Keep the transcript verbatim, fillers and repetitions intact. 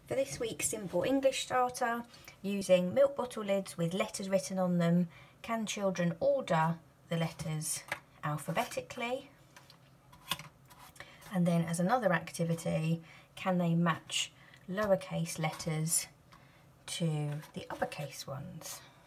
For this week's Simple English Starter, using milk bottle lids with letters written on them, can children order the letters alphabetically? And then as another activity, can they match lowercase letters to the uppercase ones?